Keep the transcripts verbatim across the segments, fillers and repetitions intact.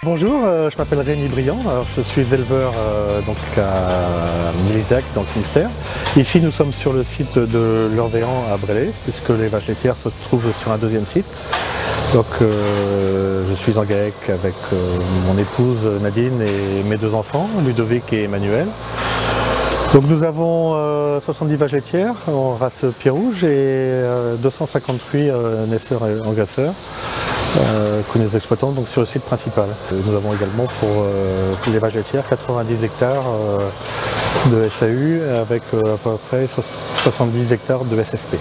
Bonjour, euh, je m'appelle Rémi Briand, alors, je suis éleveur euh, donc à Milizac dans le Finistère. Ici nous sommes sur le site de l'Orvéan à Brélé, puisque les vaches laitières se trouvent sur un deuxième site. Donc euh, je suis en GAEC avec euh, mon épouse Nadine et mes deux enfants, Ludovic et Emmanuel. Donc nous avons euh, soixante-dix vaches laitières en race Pierrouge et euh, deux cent cinquante-huit euh, naisseurs et engraisseurs euh, que nous exploitons donc, sur le site principal. Nous avons également pour, euh, pour les vaches laitières quatre-vingt-dix hectares euh, de S A U avec euh, à peu près soixante-dix hectares de S F P.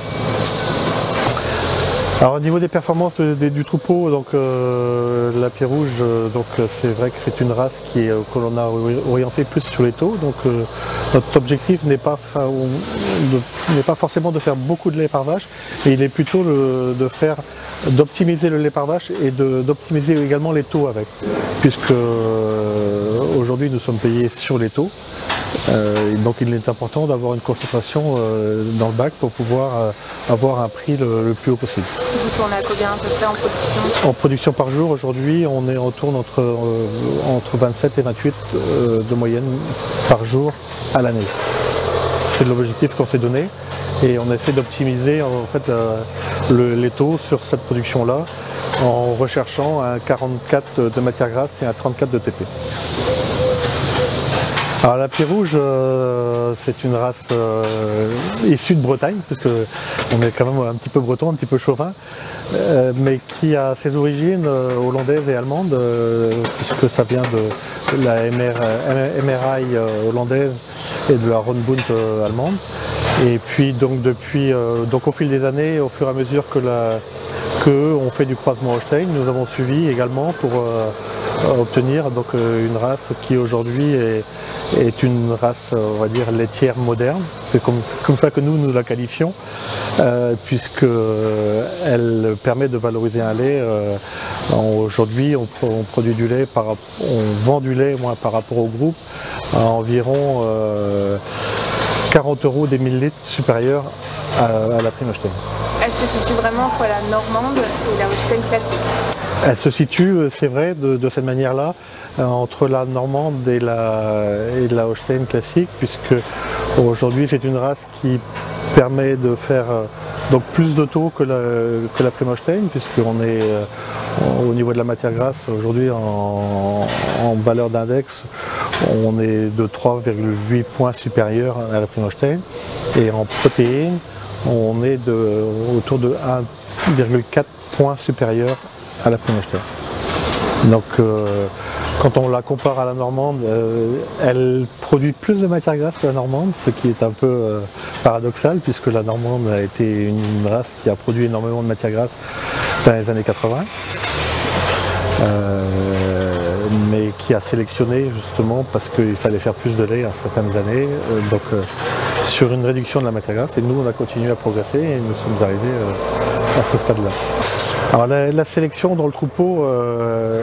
Alors au niveau des performances de, de, du troupeau, donc euh, la Pierrouge, euh, donc c'est vrai que c'est une race qui est, que l'on a orientée plus sur les taux. Donc euh, notre objectif n'est pas, n'est pas forcément de faire beaucoup de lait par vache, mais il est plutôt le, de faire, d'optimiser le lait par vache et d'optimiser également les taux avec, puisque euh, aujourd'hui nous sommes payés sur les taux. Euh, donc il est important d'avoir une concentration euh, dans le bac pour pouvoir euh, avoir un prix le, le plus haut possible. Vous tournez à combien à peu près en production? En production par jour, aujourd'hui on est en tourne entre, euh, entre vingt-sept et vingt-huit euh, de moyenne par jour à l'année. C'est l'objectif qu'on s'est donné et on essaie d'optimiser en fait euh, le, les taux sur cette production là en recherchant un quarante-quatre de matière grasse et un trente-quatre de T P. Alors la Pierrouge, euh, c'est une race euh, issue de Bretagne, parce qu'on est quand même un petit peu breton, un petit peu chauvin, euh, mais qui a ses origines euh, hollandaises et allemandes, euh, puisque ça vient de, de la M R I euh, hollandaise et de la Ronbund euh, allemande. Et puis donc depuis, euh, donc au fil des années, au fur et à mesure que la que on fait du croisement Holstein, nous avons suivi également pour euh, obtenir donc une race qui aujourd'hui est, est une race, on va dire, laitière moderne. C'est comme, comme ça que nous nous la qualifions, euh, puisque euh, elle permet de valoriser un lait. Euh, aujourd'hui, on, on produit du lait, par, on vend du lait moins par rapport au groupe à environ euh, quarante euros des mille litres supérieurs à, à la prime Holstein. Elle se situe vraiment entre la normande et la Holstein classique. Elle se situe, c'est vrai, de, de cette manière-là, euh, entre la normande et la, et la Holstein classique, puisque aujourd'hui c'est une race qui permet de faire euh, donc plus de taux que la, que la prime Holstein, puisqu'on est euh, au niveau de la matière grasse aujourd'hui en, en valeur d'index, on est de trois virgule huit points supérieur à la prime Holstein, et en protéines, on est de, autour de un virgule quatre points supérieur à la prime Holstein. Donc euh, quand on la compare à la normande, euh, elle produit plus de matière grasse que la normande, ce qui est un peu euh, paradoxal, puisque la normande a été une, une race qui a produit énormément de matière grasse dans les années quatre-vingt. Euh, mais qui a sélectionné justement parce qu'il fallait faire plus de lait à certaines années, euh, donc euh, sur une réduction de la matière grasse, et nous on a continué à progresser et nous sommes arrivés euh, à ce stade-là. Alors la, la sélection dans le troupeau, euh,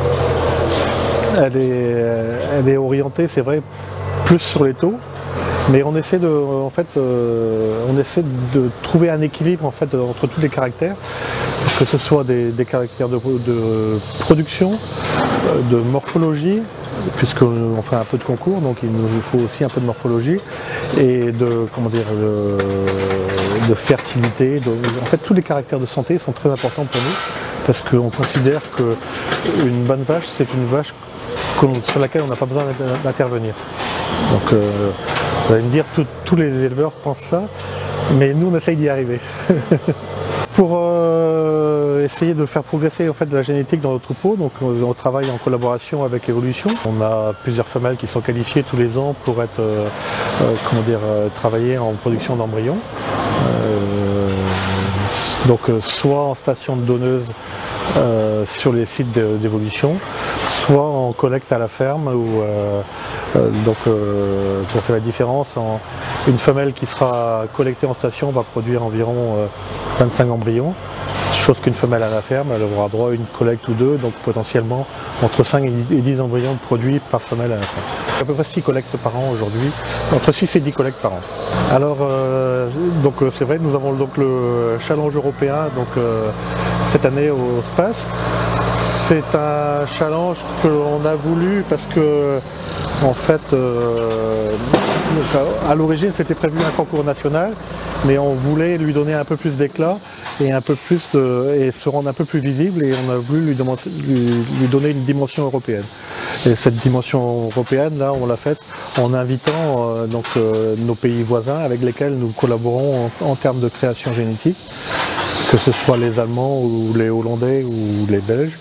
elle, est, elle est orientée, c'est vrai, plus sur les taux, mais on essaie de, en fait, euh, on essaie de trouver un équilibre en fait entre tous les caractères, que ce soit des, des caractères de, de production, de morphologie, puisqu'on fait un peu de concours, donc il nous faut aussi un peu de morphologie, et de, comment dire, de, de fertilité. De, en fait, tous les caractères de santé sont très importants pour nous, parce qu'on considère qu'une bonne vache, c'est une vache sur laquelle on n'a pas besoin d'intervenir. Donc, euh, vous allez me dire, tous les éleveurs pensent ça, mais nous, on essaye d'y arriver. Pour euh, essayer de faire progresser en fait, de la génétique dans nos troupeaux, donc on, on travaille en collaboration avec Evolution. On a plusieurs femelles qui sont qualifiées tous les ans pour être, euh, euh, comment dire, euh, travailler en production d'embryons. Euh, donc euh, soit en station de donneuse euh, sur les sites d'Evolution, soit en collecte à la ferme où euh, euh, donc euh, on fait la différence en une femelle qui sera collectée en station va produire environ euh, vingt-cinq embryons, chose qu'une femelle à la ferme, elle aura droit à une collecte ou deux, donc potentiellement entre cinq et dix embryons produits par femelle à la ferme. Il y a à peu près six collectes par an aujourd'hui, entre six et dix collectes par an. Alors euh, donc c'est vrai, nous avons donc le challenge européen donc, euh, cette année au SPACE. C'est un challenge que l'on a voulu parce que en fait euh, à l'origine c'était prévu un concours national, mais on voulait lui donner un peu plus d'éclat et un peu plus de, et se rendre un peu plus visible, et on a voulu lui, demander, lui, lui donner une dimension européenne. Et cette dimension européenne là on l'a faite en invitant euh, donc euh, nos pays voisins avec lesquels nous collaborons en, en termes de création génétique, que ce soit les Allemands ou les Hollandais ou les Belges.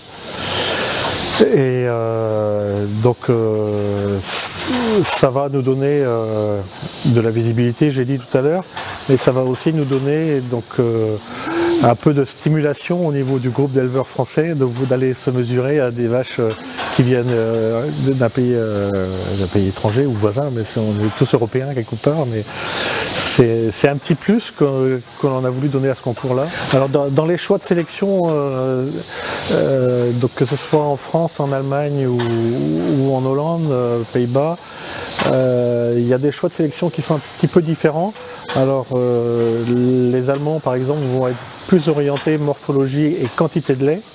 Et euh, donc euh, ça va nous donner euh, de la visibilité, j'ai dit tout à l'heure, mais ça va aussi nous donner donc euh, un peu de stimulation au niveau du groupe d'éleveurs français, donc d'aller se mesurer à des vaches euh, qui viennent euh, d'un pays, euh, d'un pays étranger ou voisin, mais on est tous européens quelque part, mais c'est un petit plus que, que l'on a voulu donner à ce concours-là. Alors dans, dans les choix de sélection, euh, euh, donc que ce soit en France, en Allemagne ou, ou en Hollande, euh, Pays-Bas, euh, il y a des choix de sélection qui sont un petit peu différents. Alors euh, les Allemands par exemple vont être plus orientés morphologie et quantité de lait.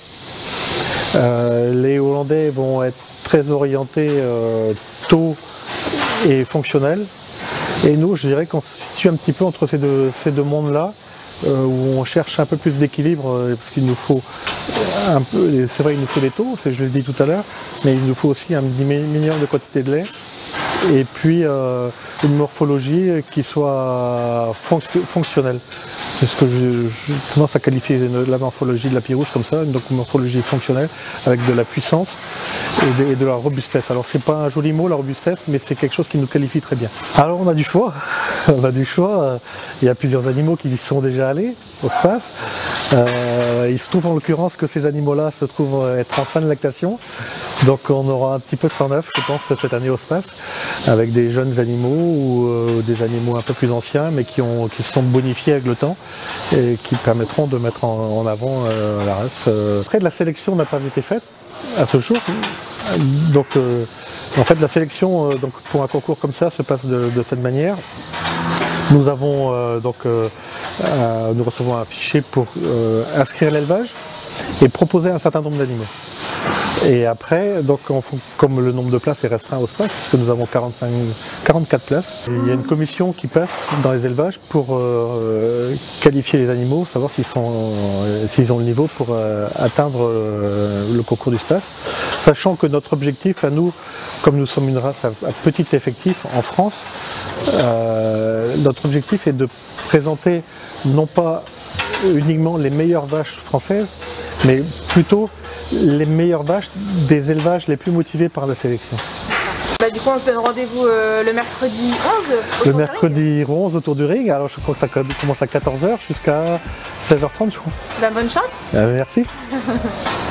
Euh, les Hollandais vont être très orientés euh, taux et fonctionnel. Et nous, je dirais qu'on se situe un petit peu entre ces deux, ces deux mondes-là, euh, où on cherche un peu plus d'équilibre, euh, parce qu'il nous faut un peu, c'est vrai, il nous faut des taux, je l'ai dit tout à l'heure, mais il nous faut aussi un minimum de quantité de lait, et puis euh, une morphologie qui soit fonc fonctionnelle. C'est ce que je, je commence à qualifier la morphologie de la pie rouge comme ça, donc une morphologie fonctionnelle avec de la puissance et de, et de la robustesse. Alors c'est pas un joli mot la robustesse, mais c'est quelque chose qui nous qualifie très bien. Alors on a du choix, on a du choix. Il y a plusieurs animaux qui y sont déjà allés au space. Euh, il se trouve en l'occurrence que ces animaux-là se trouvent être en fin de lactation. Donc on aura un petit peu de sang neuf, je pense, cette année au space, avec des jeunes animaux ou euh, des animaux un peu plus anciens, mais qui, ont, qui se sont bonifiés avec le temps et qui permettront de mettre en, en avant euh, la race. Euh, après, la sélection n'a pas été faite à ce jour. Donc, euh, en fait, la sélection euh, donc, pour un concours comme ça se passe de, de cette manière. Nous avons euh, donc euh, euh, nous recevons un fichier pour euh, inscrire l'élevage et proposer un certain nombre d'animaux. Et après, donc, on, comme le nombre de places est restreint au space, puisque nous avons quarante-cinq, quarante-quatre places, il y a une commission qui passe dans les élevages pour euh, qualifier les animaux, savoir s'ils euh, s'ils ont le niveau pour euh, atteindre euh, le concours du space. Sachant que notre objectif à nous, comme nous sommes une race à, à petit effectif en France, euh, notre objectif est de présenter non pas uniquement les meilleures vaches françaises, mais plutôt les meilleures vaches des élevages les plus motivés par la sélection. Bah, du coup on se donne rendez-vous euh, le mercredi onze autour Le mercredi onze autour du ring, alors je crois que ça commence à quatorze heures jusqu'à seize heures trente je crois. Bah, bonne chance. Euh, merci.